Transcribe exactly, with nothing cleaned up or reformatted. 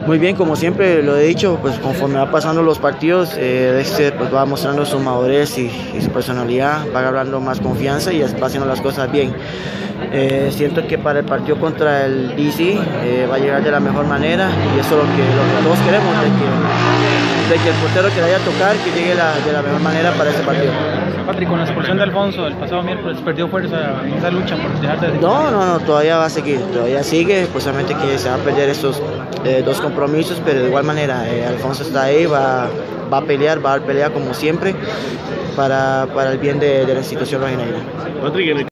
Muy bien, como siempre lo he dicho, pues conforme va pasando los partidos, eh, Dexter pues va mostrando su madurez y, y su personalidad, va agarrando más confianza y va haciendo las cosas bien. Eh, siento que para el partido contra el D C eh, va a llegar de la mejor manera y eso es lo que, lo que todos queremos, de que, de que el portero que vaya a tocar, que llegue la, de la mejor manera para este partido. Patrick, con la expulsión de Alfonso el pasado miércoles, ¿perdió fuerza en esa lucha por dejar de...? No, no, no, todavía va a seguir, todavía sigue, pues solamente que se va a perder estos eh, dos compromisos, pero de igual manera, eh, Alfonso está ahí, va, va a pelear, va a dar pelea como siempre para, para el bien de, de la institución rojinegra.